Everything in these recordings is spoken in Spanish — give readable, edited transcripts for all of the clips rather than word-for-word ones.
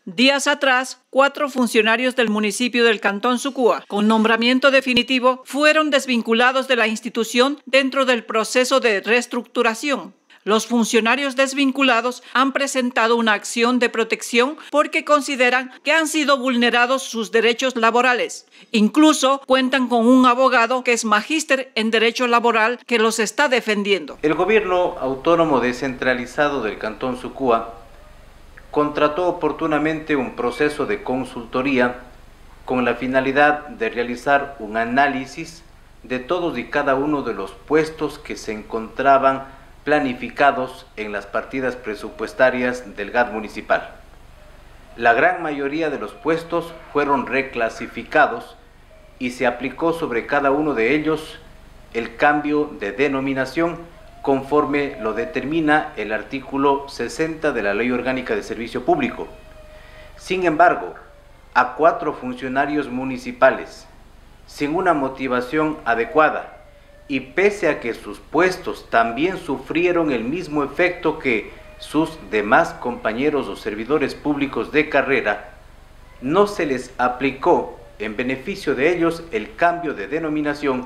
Días atrás, 4 funcionarios del municipio del Cantón Sucúa, con nombramiento definitivo, fueron desvinculados de la institución dentro del proceso de reestructuración. Los funcionarios desvinculados han presentado una acción de protección porque consideran que han sido vulnerados sus derechos laborales. Incluso cuentan con un abogado que es magíster en Derecho Laboral que los está defendiendo. El gobierno autónomo descentralizado del Cantón Sucúa contrató oportunamente un proceso de consultoría con la finalidad de realizar un análisis de todos y cada uno de los puestos que se encontraban planificados en las partidas presupuestarias del GAD municipal. La gran mayoría de los puestos fueron reclasificados y se aplicó sobre cada uno de ellos el cambio de denominación conforme lo determina el artículo 60 de la Ley Orgánica de Servicio Público. Sin embargo, a 4 funcionarios municipales, sin una motivación adecuada, y pese a que sus puestos también sufrieron el mismo efecto que sus demás compañeros o servidores públicos de carrera, no se les aplicó en beneficio de ellos el cambio de denominación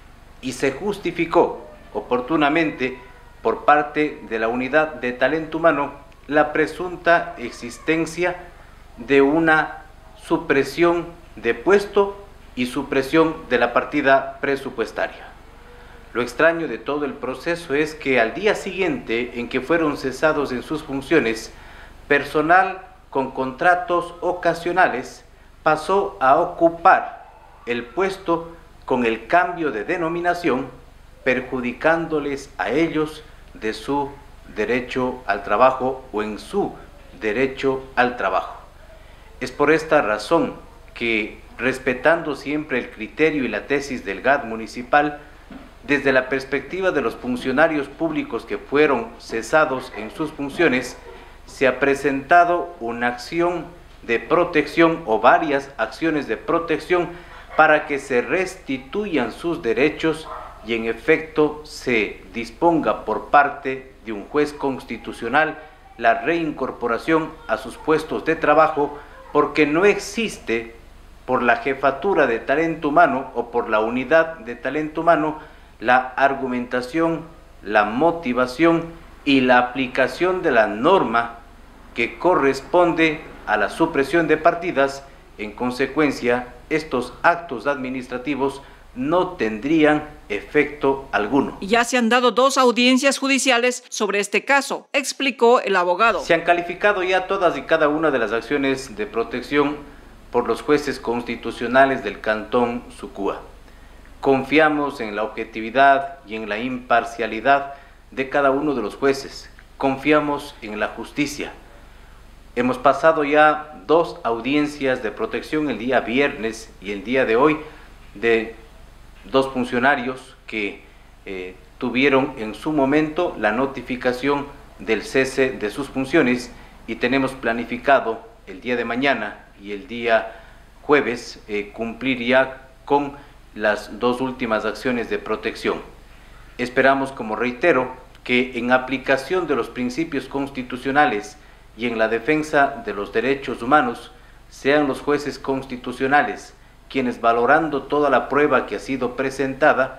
y se justificó oportunamente por parte de la Unidad de Talento Humano la presunta existencia de una supresión de puesto y supresión de la partida presupuestaria. Lo extraño de todo el proceso es que al día siguiente en que fueron cesados en sus funciones, personal con contratos ocasionales pasó a ocupar el puesto con el cambio de denominación, perjudicándoles a ellos de su derecho al trabajo o en su derecho al trabajo. Es por esta razón que, respetando siempre el criterio y la tesis del GAD municipal, desde la perspectiva de los funcionarios públicos que fueron cesados en sus funciones, se ha presentado una acción de protección o varias acciones de protección para que se restituyan sus derechos y en efecto se disponga por parte de un juez constitucional la reincorporación a sus puestos de trabajo, porque no existe por la Jefatura de Talento Humano o por la Unidad de Talento Humano la argumentación, la motivación y la aplicación de la norma que corresponde a la supresión de partidas. En consecuencia, estos actos administrativos no tendrían efecto alguno. Ya se han dado 2 audiencias judiciales sobre este caso, explicó el abogado. Se han calificado ya todas y cada una de las acciones de protección por los jueces constitucionales del Cantón Sucúa. Confiamos en la objetividad y en la imparcialidad de cada uno de los jueces. Confiamos en la justicia. Hemos pasado ya 2 audiencias de protección el día viernes y el día de hoy de 2 funcionarios que tuvieron en su momento la notificación del cese de sus funciones y tenemos planificado el día de mañana y el día jueves cumplir ya con las 2 últimas acciones de protección. Esperamos, como reitero, que en aplicación de los principios constitucionales y en la defensa de los derechos humanos sean los jueces constitucionales quienes, valorando toda la prueba que ha sido presentada,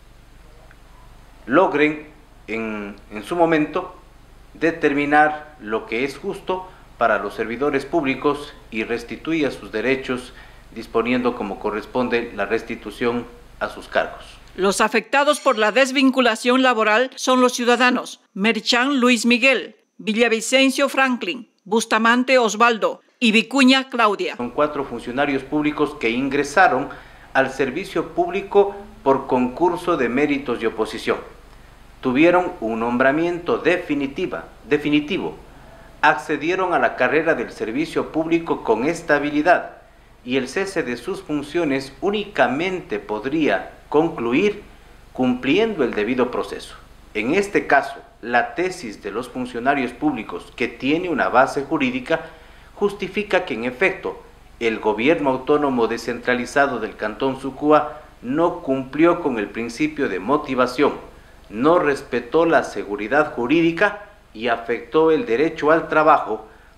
logren en su momento determinar lo que es justo para los servidores públicos y restituya sus derechos, disponiendo como corresponde la restitución a sus cargos. Los afectados por la desvinculación laboral son los ciudadanos Merchán Luis Miguel, Villavicencio Franklin, Bustamante Osvaldo y Vicuña Claudia. Son 4 funcionarios públicos que ingresaron al servicio público por concurso de méritos y oposición. Tuvieron un nombramiento definitivo, accedieron a la carrera del servicio público con estabilidad y el cese de sus funciones únicamente podría concluir cumpliendo el debido proceso. En este caso, la tesis de los funcionarios públicos, que tiene una base jurídica, justifica que en efecto el gobierno autónomo descentralizado del Cantón Sucúa no cumplió con el principio de motivación, no respetó la seguridad jurídica y afectó el derecho al trabajo,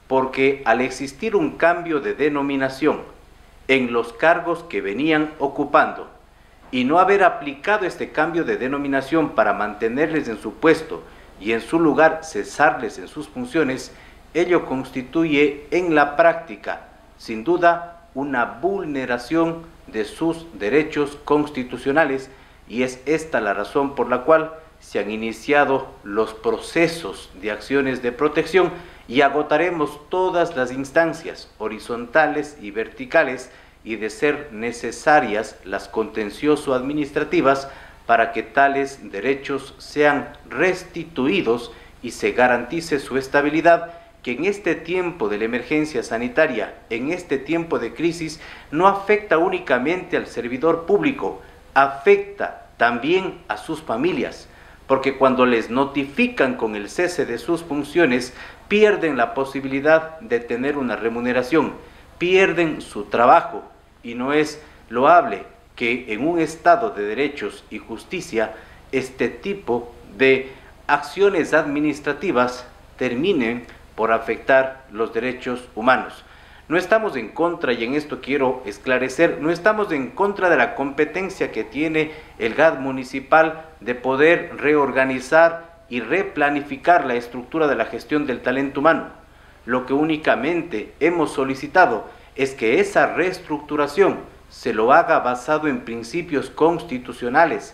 porque al existir un cambio de denominación en los cargos que venían ocupando y no haber aplicado este cambio de denominación para mantenerles en su puesto y en su lugar cesarles en sus funciones, ello constituye en la práctica, sin duda, una vulneración de sus derechos constitucionales, y es esta la razón por la cual se han iniciado los procesos de acciones de protección y agotaremos todas las instancias horizontales y verticales y, de ser necesarias, las contencioso-administrativas para que tales derechos sean restituidos y se garantice su estabilidad, que en este tiempo de la emergencia sanitaria, en este tiempo de crisis, no afecta únicamente al servidor público, afecta también a sus familias, porque cuando les notifican con el cese de sus funciones, pierden la posibilidad de tener una remuneración, pierden su trabajo, y no es loable que en un Estado de derechos y justicia este tipo de acciones administrativas terminen por afectar los derechos humanos. No estamos en contra, y en esto quiero esclarecer, no estamos en contra de la competencia que tiene el GAD municipal de poder reorganizar y replanificar la estructura de la gestión del talento humano. Lo que únicamente hemos solicitado es que esa reestructuración se lo haga basado en principios constitucionales,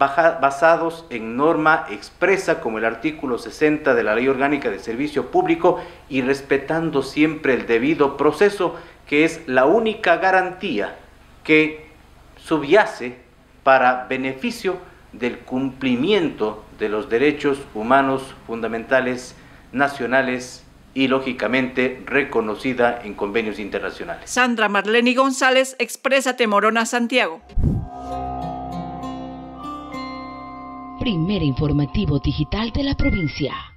basados en norma expresa como el artículo 60 de la Ley Orgánica de Servicio Público, y respetando siempre el debido proceso, que es la única garantía que subyace para beneficio del cumplimiento de los derechos humanos fundamentales nacionales y, lógicamente, reconocida en convenios internacionales. Sandra Marleni González, Exprésate Morona, Santiago. Primer informativo digital de la provincia.